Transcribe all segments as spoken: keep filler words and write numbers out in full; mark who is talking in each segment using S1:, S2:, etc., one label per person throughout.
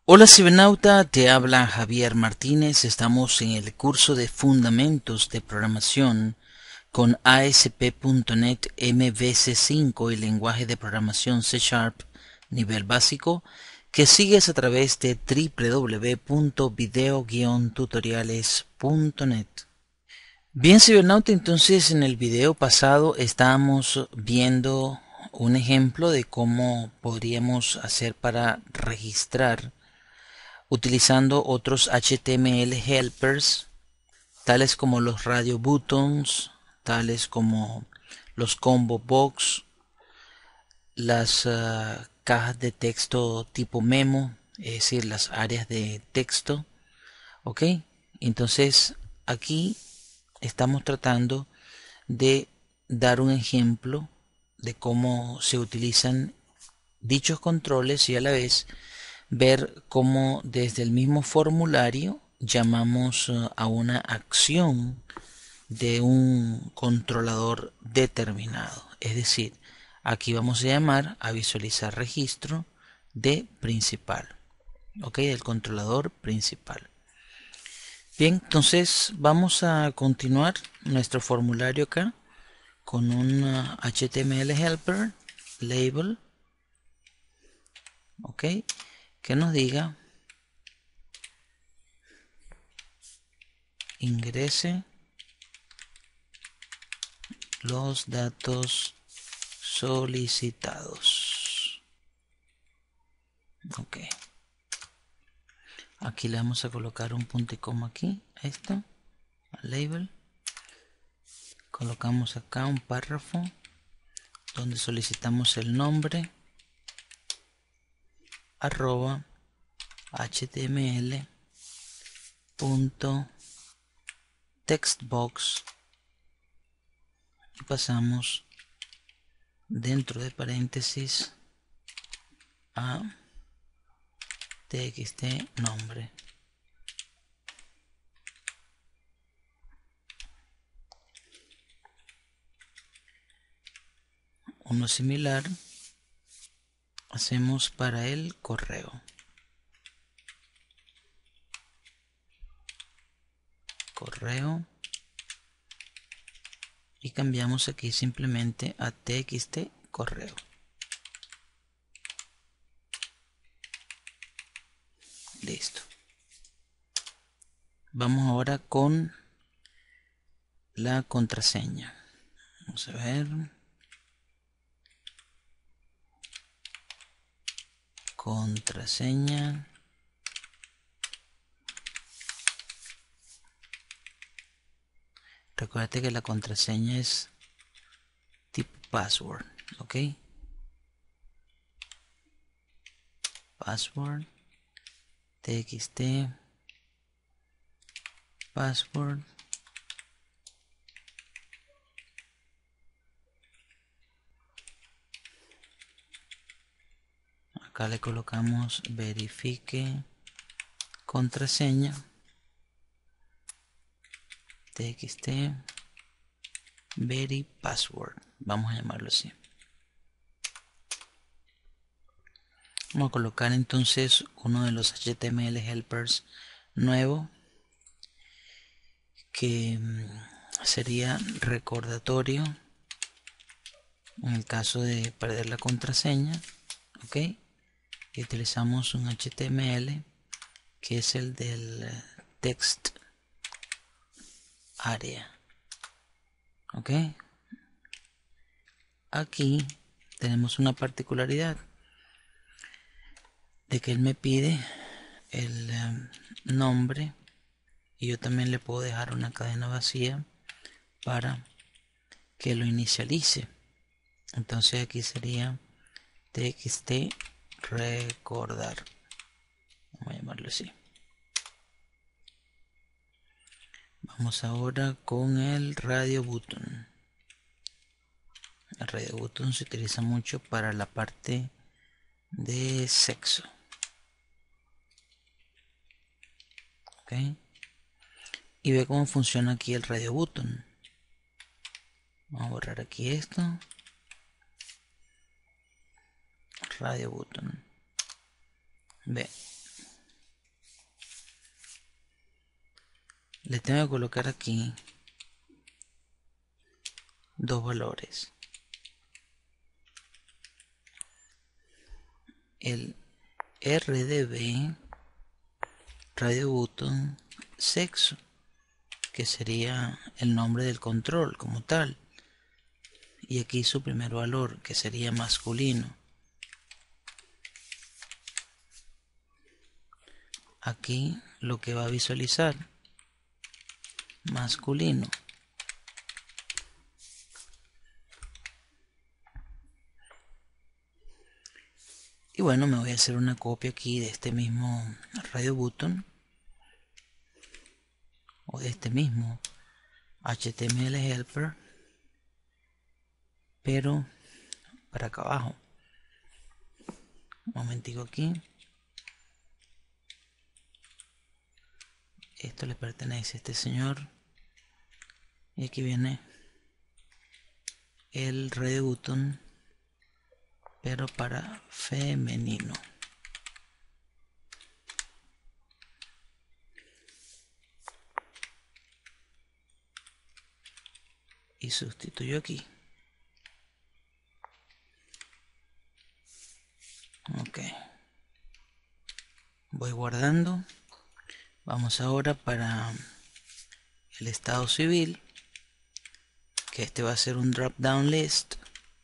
S1: Hola cibernauta, te habla Javier Martínez. Estamos en el curso de Fundamentos de Programación con A S P punto net M V C cinco y lenguaje de programación C Sharp nivel básico que sigues a través de w w w punto video guion tutoriales punto net. Bien cibernauta, entonces en el video pasado estábamos viendo un ejemplo de cómo podríamos hacer para registrar utilizando otros H T M L helpers, tales como los radio buttons, tales como los combo box, las uh, cajas de texto tipo memo, es decir, las áreas de texto. Ok, entonces aquí estamos tratando de dar un ejemplo de cómo se utilizan dichos controles y a la vez ver cómo desde el mismo formulario llamamos uh, a una acción de un controlador determinado. Es decir, aquí vamos a llamar a visualizar registro de principal. Ok, del controlador principal. Bien, entonces vamos a continuar nuestro formulario acá con un uh, H T M L helper label. Ok, que nos diga ingrese los datos solicitados. Ok, aquí le vamos a colocar un punto y coma aquí a esto, al label. Colocamos acá un párrafo donde solicitamos el nombre arroba html punto textbox y pasamos dentro de paréntesis a txt nombre. Uno similar hacemos para el correo. Correo. Y cambiamos aquí simplemente a txt correo. Listo. Vamos ahora con la contraseña. Vamos a ver. Contraseña. Recuerda que la contraseña es tipo password. Ok. Password. Txt. Password. Acá le colocamos verifique contraseña. Txt very password. Vamos a llamarlo así. Vamos a colocar entonces uno de los H T M L helpers nuevo que sería recordatorio en el caso de perder la contraseña. Ok, y utilizamos un H T M L que es el del text area. Ok, aquí tenemos una particularidad de que él me pide el um, nombre y yo también le puedo dejar una cadena vacía para que lo inicialice. Entonces aquí sería txt recordar, vamos a llamarlo así. Vamos ahora con el radio button. El radio button se utiliza mucho para la parte de sexo. Ok, y ve cómo funciona aquí el radio button. Vamos a borrar aquí esto. Radio button. Ve, le tengo que colocar aquí dos valores. El R D B, radio button, sexo, que sería el nombre del control como tal. Y aquí su primer valor, que sería masculino. Aquí lo que va a visualizar, masculino. Y bueno, me voy a hacer una copia aquí de este mismo radio button, o de este mismo H T M L helper, pero para acá abajo. Un momentico aquí. Esto le pertenece a este señor. Y aquí viene el radio button, pero para femenino. Y sustituyo aquí. Ok. Voy guardando. Vamos ahora para el estado civil, que este va a ser un drop down list.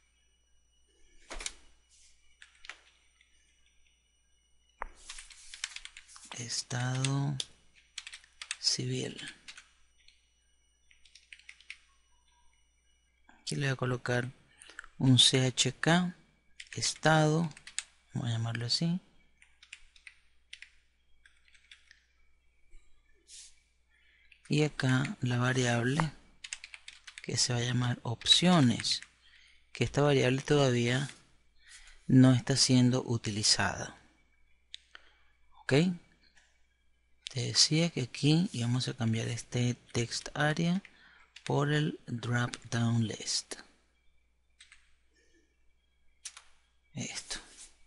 S1: Estado civil. Aquí le voy a colocar un C H K estado, vamos a llamarlo así. Y acá la variable que se va a llamar opciones, que esta variable todavía no está siendo utilizada. Ok, te decía que aquí íbamos a cambiar este text area por el drop down list. Esto.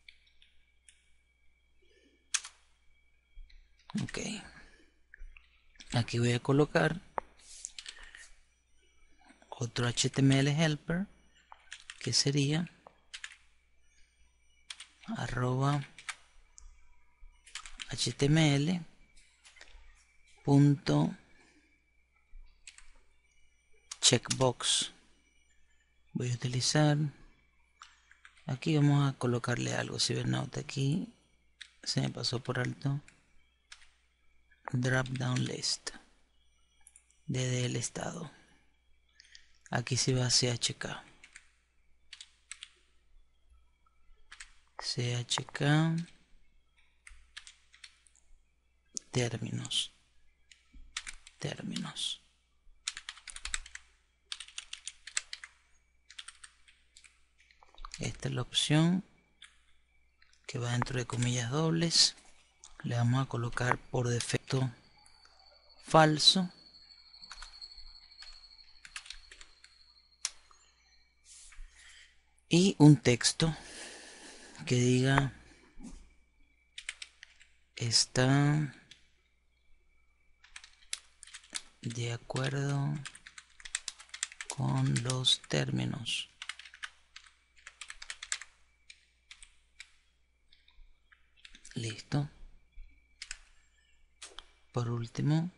S1: Ok, aquí voy a colocar otro H T M L helper, que sería arroba html punto checkbox. Voy a utilizar, aquí vamos a colocarle algo, cibernauta. Aquí se me pasó por alto drop down list desde el estado. Aquí se va a C H K. C H K términos. Términos. Esta es la opción que va dentro de comillas dobles. Le vamos a colocar por defecto falso. Y un texto que diga está de acuerdo con los términos. Listo. Por último,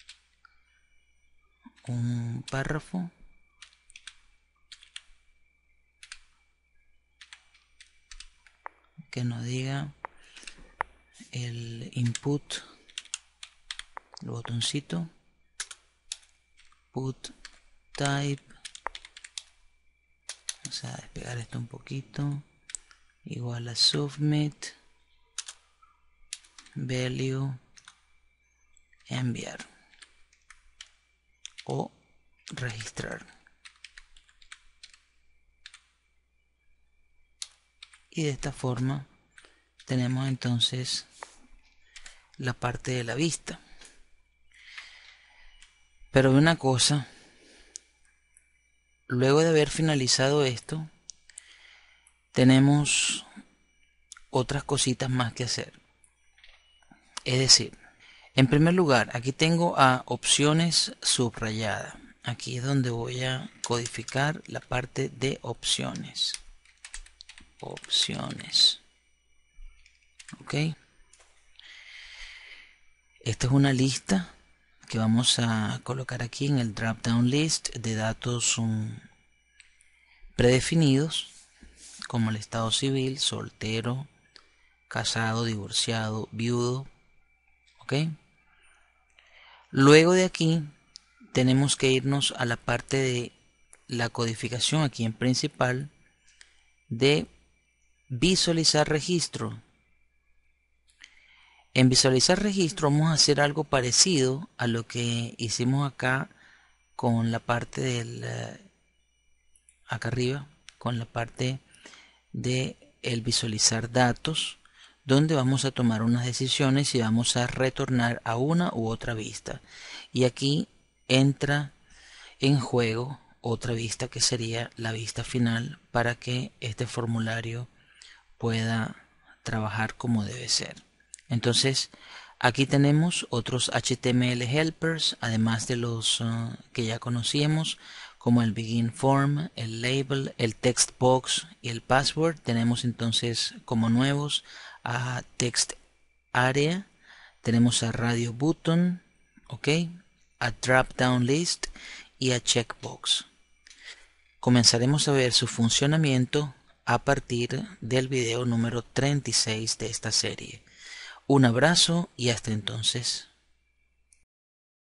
S1: un párrafo que nos diga el input, el botoncito, put type, vamos a despegar esto un poquito, igual a submit value, enviar o registrar. Y de esta forma tenemos entonces la parte de la vista. Pero una cosa, luego de haber finalizado esto, tenemos otras cositas más que hacer. Es decir, En primer lugar, aquí tengo a opciones subrayada. Aquí es donde voy a codificar la parte de opciones. Opciones. Ok. Esta es una lista que vamos a colocar aquí en el drop down list de datos um, predefinidos, como el estado civil, soltero, casado, divorciado, viudo. Ok. Luego de aquí tenemos que irnos a la parte de la codificación aquí en principal de visualizar registro. En visualizar registro vamos a hacer algo parecido a lo que hicimos acá con la parte del acá arriba, con la parte de el visualizar datos, donde vamos a tomar unas decisiones y vamos a retornar a una u otra vista. Y aquí entra en juego otra vista que sería la vista final para que este formulario pueda trabajar como debe ser. Entonces aquí tenemos otros H T M L helpers, además de los uh, que ya conocíamos, como el begin form, el label, el text box y el password. Tenemos entonces como nuevos a text area, tenemos a radio button, ok, a drop down list y a checkbox. Comenzaremos a ver su funcionamiento a partir del video número treinta y seis de esta serie. Un abrazo y hasta entonces.